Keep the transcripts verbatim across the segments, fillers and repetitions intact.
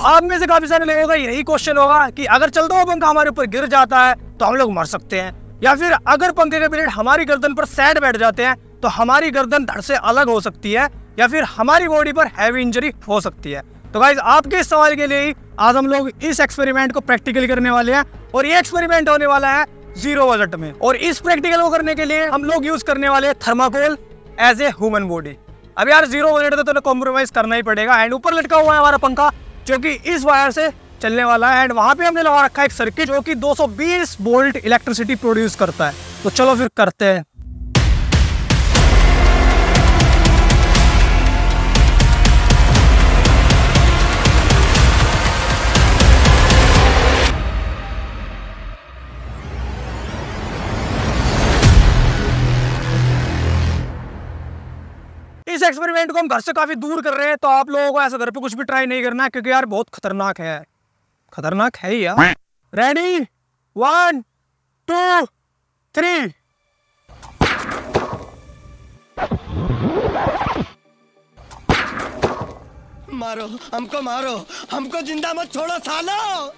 आप में से काफी सारे लोगों का यही क्वेश्चन होगा कि अगर चलता हुआ पंखा हमारे ऊपर गिर जाता है तो हम लोग मर सकते हैं, या फिर अगर पंखे के ब्लेड हमारी गर्दन पर सेट बैठ जाते हैं तो हमारी गर्दन धड़ से अलग हो सकती है, या फिर हमारी बॉडी पर हैवी इंजरी हो सकती है। तो गाइस आपके इस सवाल के लिए ही आज हम लोग इस एक्सपेरिमेंट को प्रैक्टिकली करने वाले हैं, और ये एक्सपेरिमेंट होने वाला है जीरो बजट में। और इस प्रैक्टिकल को करने के लिए हम लोग यूज करने वाले हैं thermocol as a human body. अब यार जीरो बजट तो तुम्हें कॉम्प्रोमाइज करना ही पड़ेगा। एंड ऊपर लटका हुआ है हमारा पंखा जो कि इस वायर से चलने वाला है, एंड वहां पे हमने लगा रखा है एक सर्किट जो कि दो सौ बीस वोल्ट इलेक्ट्रिसिटी प्रोड्यूस करता है। तो चलो फिर करते हैं। इस एक्सपेरिमेंट को हम घर से काफी दूर कर रहे हैं, तो आप लोगों को ऐसा घर पे कुछ भी ट्राई नहीं करना है, क्योंकि यार बहुत खतरनाक है। खतरनाक है ही यार। Ready, one two three. मारो हमको, मारो हमको, जिंदा मत छोड़ो सालो।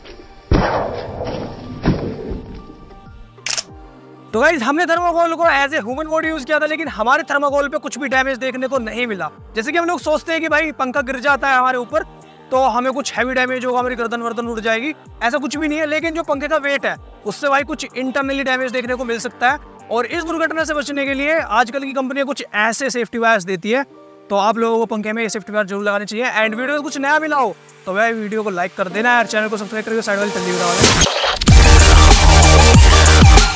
तो गाइस हमने थर्माकोल को as a human body use किया था, लेकिन हमारे थर्माकोल पे कुछ भी डैमेज देखने को नहीं मिला। जैसे कि हम लोग सोचते हैं कि भाई पंखा गिर जाता है हमारे ऊपर तो हमें कुछ हैवी डैमेज होगा, हमारी गर्दन वर्दन उड़ जाएगी, ऐसा कुछ भी नहीं है। लेकिन जो पंखे का वेट है उससे भाई कुछ इंटरनली डैमेज देखने को मिल सकता है, और इस दुर्घटना से बचने के लिए आजकल की कंपनियां कुछ ऐसे सेफ्टी वायर्स देती है। तो आप लोगों को पंखे में ये सेफ्टी वायर जरूर लगानी चाहिए। एंड वीडियो में कुछ नया मिला हो तो भाई वीडियो को लाइक कर देना यार, चैनल को सब्सक्राइब करके साइड वाली घंटी दबा देना।